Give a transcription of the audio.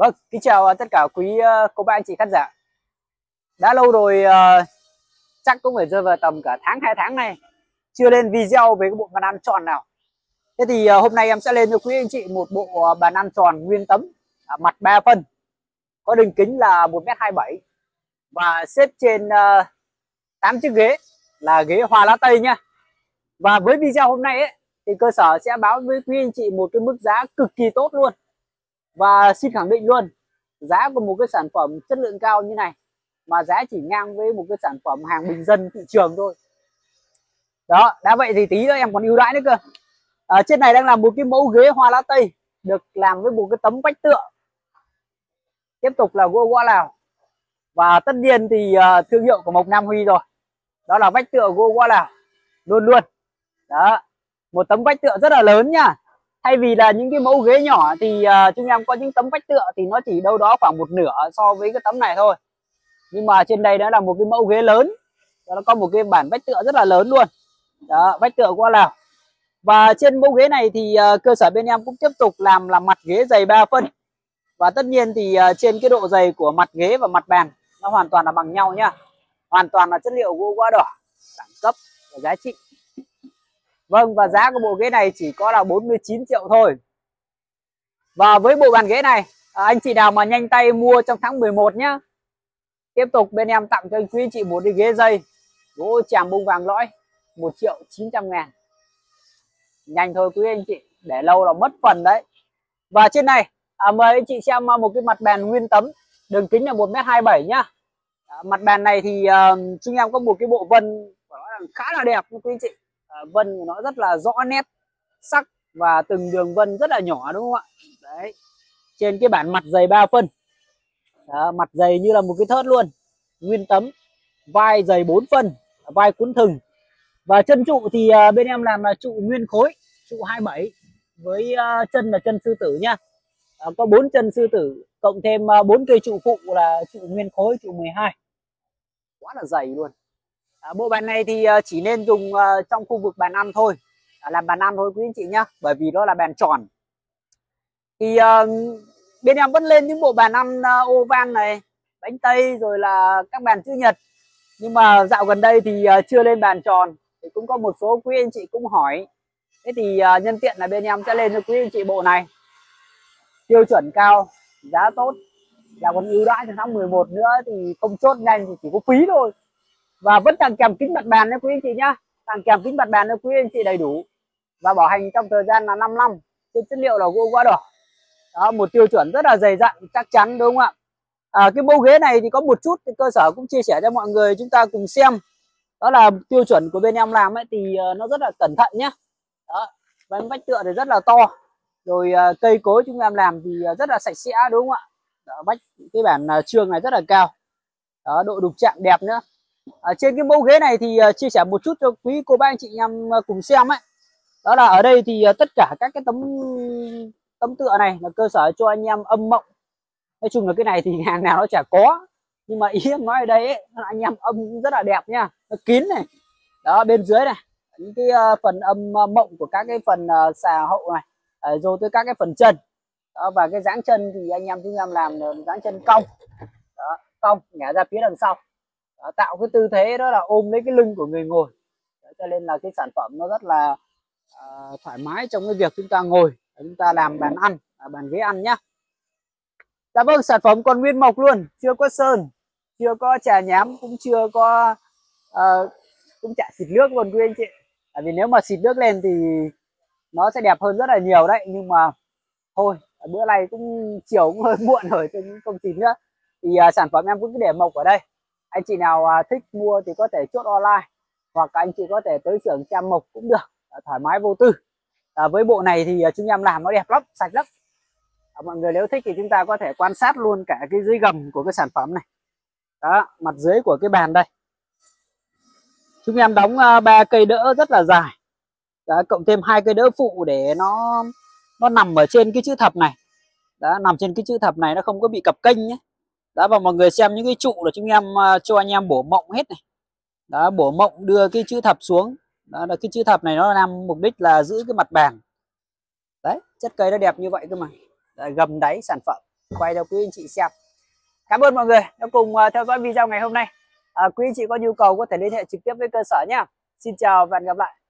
Vâng, kính chào tất cả quý cô bác anh chị khán giả. Đã lâu rồi, chắc cũng phải rơi vào tầm cả tháng 2 tháng này chưa lên video về cái bộ bàn ăn tròn nào. Thế thì hôm nay em sẽ lên cho quý anh chị một bộ bàn ăn tròn nguyên tấm, mặt 3 phân, có đường kính là 1m27 và xếp trên 8 chiếc ghế là ghế hoa lá tây nha. Và với video hôm nay ấy, thì cơ sở sẽ báo với quý anh chị một cái mức giá cực kỳ tốt luôn. Và xin khẳng định luôn, giá của một cái sản phẩm chất lượng cao như này mà giá chỉ ngang với một cái sản phẩm hàng bình dân thị trường thôi. Đó, đã vậy thì tí nữa em còn ưu đãi nữa cơ. Trên này đang là một cái mẫu ghế hoa lá tây được làm với một cái tấm vách tựa. Tiếp tục là gỗ gõ Lào. Và tất nhiên thì thương hiệu của Mộc Nam Huy rồi. Đó là vách tựa gỗ gõ Lào luôn luôn. Đó, một tấm vách tựa rất là lớn nha. Thay vì là những cái mẫu ghế nhỏ thì chúng em có những tấm vách tựa thì nó chỉ đâu đó khoảng một nửa so với cái tấm này thôi. Nhưng mà trên đây đó là một cái mẫu ghế lớn, nó có một cái bản vách tựa rất là lớn luôn. Đó, vách tựa qua Lào. Và trên mẫu ghế này thì cơ sở bên em cũng tiếp tục làm mặt ghế dày 3 phân. Và tất nhiên thì trên cái độ dày của mặt ghế và mặt bàn nó hoàn toàn là bằng nhau nhá. Hoàn toàn là chất liệu gỗ gõ đỏ, đẳng cấp và giá trị. Vâng, và giá của bộ ghế này chỉ có là 49 triệu thôi. Và với bộ bàn ghế này, anh chị nào mà nhanh tay mua trong tháng 11 nhá, tiếp tục bên em tặng cho anh quý anh chị một cái ghế dây gỗ tràm bông vàng lõi 1.900.000. Nhanh thôi quý anh chị, để lâu là mất phần đấy. Và trên này mời anh chị xem một cái mặt bàn nguyên tấm, đường kính là 1m27 nhá. Mặt bàn này thì chúng em có một cái bộ vân khá là đẹp quý anh chị. Vân của nó rất là rõ nét, sắc và từng đường vân rất là nhỏ, đúng không ạ? Đấy. Trên cái bản mặt dày 3 phân. Đó, mặt dày như là một cái thớt luôn. Nguyên tấm. Vai dày 4 phân, vai cuốn thừng. Và chân trụ thì bên em làm là trụ nguyên khối, trụ 27 với chân là chân sư tử nha. Có 4 chân sư tử cộng thêm 4 cây trụ phụ là trụ nguyên khối, trụ 12. Quá là dày luôn. Bộ bàn này thì chỉ nên dùng trong khu vực bàn ăn thôi, làm bàn ăn thôi quý anh chị nhá, bởi vì đó là bàn tròn. Thì bên em vẫn lên những bộ bàn ăn ô van này, bánh tây rồi là các bàn chữ nhật. Nhưng mà dạo gần đây thì chưa lên bàn tròn. Thì cũng có một số quý anh chị cũng hỏi. Thế thì nhân tiện là bên em sẽ lên cho quý anh chị bộ này. Tiêu chuẩn cao, giá tốt, là còn ưu đãi cho tháng 11 nữa thì không chốt nhanh thì chỉ có phí thôi. Và vẫn tặng kèm kính mặt bàn đấy quý anh chị nhá. Tặng kèm kính mặt bàn cho quý anh chị đầy đủ. Và bảo hành trong thời gian là 5 năm. Trên chất liệu là gỗ gõ đỏ. Đó, một tiêu chuẩn rất là dày dặn, chắc chắn, đúng không ạ? Cái mẫu ghế này thì có một chút thì cơ sở cũng chia sẻ cho mọi người chúng ta cùng xem. Đó là tiêu chuẩn của bên em làm ấy thì nó rất là cẩn thận nhé. Đó, vách tựa thì rất là to. Rồi cây cối chúng em làm thì rất là sạch sẽ, đúng không ạ? Đó, vách cái bản trương này rất là cao. Đó, độ đục chạm đẹp nữa. Trên cái mẫu ghế này thì chia sẻ một chút cho quý cô bác anh chị em cùng xem ấy. Đó là ở đây thì tất cả các cái tấm tựa này là cơ sở cho anh em âm mộng. Nói chung là cái này thì hàng nào nó chả có, nhưng mà ý em nói ở đây ấy, anh em âm rất là đẹp nha, nó kín này. Đó, bên dưới này những cái phần âm mộng của các cái phần xà hậu này, rồi tới các cái phần chân. Đó, và cái dáng chân thì anh em chúng em làm dáng chân cong. Đó, cong nhả ra phía đằng sau. Đó, tạo cái tư thế đó là ôm lấy cái lưng của người ngồi. Đó, cho nên là cái sản phẩm nó rất là thoải mái trong cái việc chúng ta ngồi, chúng ta làm bàn ăn, bàn ghế ăn nhá. Dạ vâng, sản phẩm còn nguyên mộc luôn, chưa có sơn, chưa có chà nhám, cũng chưa có cũng chả xịt nước luôn quý anh chị. Tại vì nếu mà xịt nước lên thì nó sẽ đẹp hơn rất là nhiều đấy, nhưng mà thôi, bữa nay cũng chiều cũng hơi muộn rồi nên không xịt nữa. Thì sản phẩm em cũng cứ để mộc ở đây. Anh chị nào thích mua thì có thể chốt online, hoặc anh chị có thể tới xưởng xem mộc cũng được, thoải mái vô tư. Với bộ này thì chúng em làm nó đẹp lắm, sạch lắm. Mọi người nếu thích thì chúng ta có thể quan sát luôn cả cái dưới gầm của cái sản phẩm này. Đó, mặt dưới của cái bàn đây. Chúng em đóng 3 cây đỡ rất là dài. Đó, cộng thêm 2 cây đỡ phụ để nó nằm ở trên cái chữ thập này. Đó, nằm trên cái chữ thập này nó không có bị cập kênh nhé. Đó, và mọi người xem những cái trụ là chúng em cho anh em bổ mộng hết này. Đó, bổ mộng đưa cái chữ thập xuống. Đó là cái chữ thập này nó làm mục đích là giữ cái mặt bàn. Đấy, chất cây nó đẹp như vậy cơ mà. Đấy, gầm đáy sản phẩm quay cho quý anh chị xem. Cảm ơn mọi người đã cùng theo dõi video ngày hôm nay. Quý anh chị có nhu cầu có thể liên hệ trực tiếp với cơ sở nhé. Xin chào và hẹn gặp lại.